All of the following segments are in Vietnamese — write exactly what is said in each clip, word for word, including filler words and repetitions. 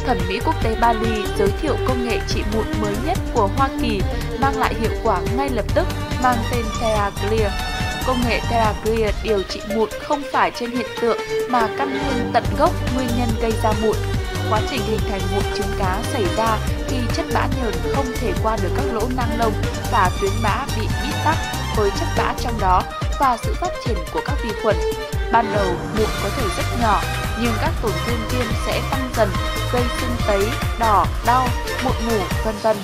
Thẩm mỹ quốc tế Bali giới thiệu công nghệ trị mụn mới nhất của Hoa Kỳ mang lại hiệu quả ngay lập tức, mang tên TheraClear. Công nghệ TheraClear điều trị mụn không phải trên hiện tượng mà căn nguyên tận gốc nguyên nhân gây ra mụn. Quá trình hình thành mụn trứng cá xảy ra khi chất bã nhờn không thể qua được các lỗ nang lông và tuyến bã bị bít tắc với chất bã trong đó và sự phát triển của các vi khuẩn. Ban đầu, mụn có thể rất nhỏ, nhưng các tổn thương viêm sẽ tăng dần, gây sưng tấy, đỏ, đau, mụn mủ, vân vân.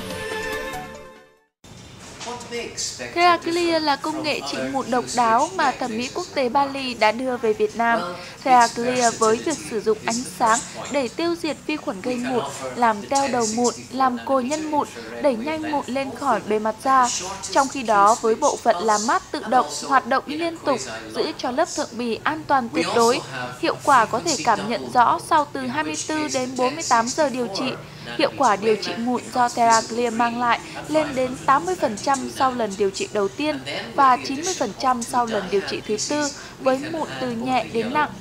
TheraClear là công nghệ trị mụn độc đáo mà thẩm mỹ quốc tế Bali đã đưa về Việt Nam. TheraClear với việc sử dụng ánh sáng để tiêu diệt vi khuẩn gây mụn, làm teo đầu mụn, làm cồi nhân mụn, đẩy nhanh mụn lên khỏi bề mặt da. Trong khi đó, với bộ phận làm mát tự động, hoạt động liên tục, giữ cho lớp thượng bì an toàn tuyệt đối. Hiệu quả có thể cảm nhận rõ sau từ hai mươi tư đến bốn mươi tám giờ điều trị. Hiệu quả điều trị mụn do TheraClear mang lại lên đến tám mươi phần trăm sau lần điều trị đầu tiên và chín mươi phần trăm sau lần điều trị thứ tư với mụn từ nhẹ đến nặng.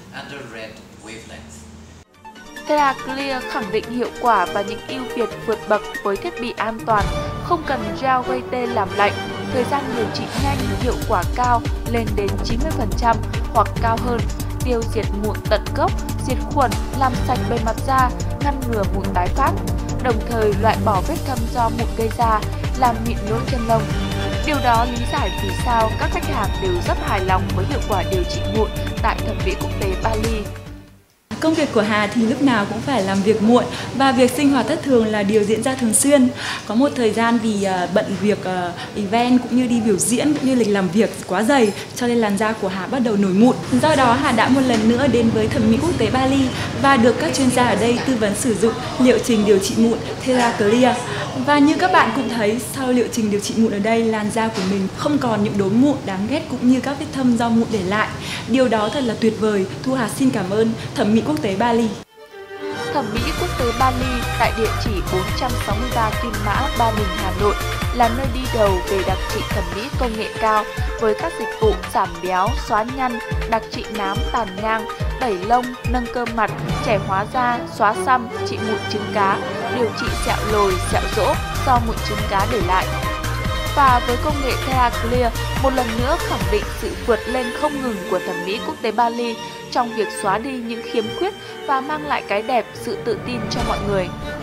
TheraClear khẳng định hiệu quả và những ưu việt vượt bậc với thiết bị an toàn, không cần gel gây tê làm lạnh, thời gian điều trị nhanh, hiệu quả cao lên đến chín mươi phần trăm hoặc cao hơn, tiêu diệt mụn tận gốc, diệt khuẩn, làm sạch bề mặt da, ngăn ngừa mụn tái phát, đồng thời loại bỏ vết thâm do mụn gây ra, làm mịn lỗ chân lông. Điều đó lý giải vì sao các khách hàng đều rất hài lòng với hiệu quả điều trị mụn tại thẩm mỹ quốc tế Bali. Công việc của Hà thì lúc nào cũng phải làm việc muộn và việc sinh hoạt thất thường là điều diễn ra thường xuyên. Có một thời gian vì uh, bận việc uh, event cũng như đi biểu diễn cũng như lịch làm việc quá dày cho nên làn da của Hà bắt đầu nổi mụn. Do đó Hà đã một lần nữa đến với thẩm mỹ quốc tế Bali và được các chuyên gia ở đây tư vấn sử dụng liệu trình điều trị mụn TheraClear. Và như các bạn cũng thấy, sau liệu trình điều trị mụn ở đây, làn da của mình không còn những đốm mụn đáng ghét cũng như các vết thâm do mụn để lại. Điều đó thật là tuyệt vời. Thu Hà xin cảm ơn thẩm mỹ quốc tế Bali. Thẩm mỹ quốc tế Bali tại địa chỉ bốn trăm sáu mươi ba Kim Mã, Ba Đình, Hà Nội là nơi đi đầu về đặc trị thẩm mỹ công nghệ cao với các dịch vụ giảm béo, xóa nhăn, đặc trị nám, tàn nhang, tẩy lông, nâng cơ mặt, trẻ hóa da, xóa xăm, trị mụn trứng cá, điều trị sẹo lồi, sẹo rỗ do mụn trứng cá để lại. Và với công nghệ TheraClear, một lần nữa khẳng định sự vượt lên không ngừng của thẩm mỹ quốc tế Bali trong việc xóa đi những khiếm khuyết và mang lại cái đẹp, sự tự tin cho mọi người.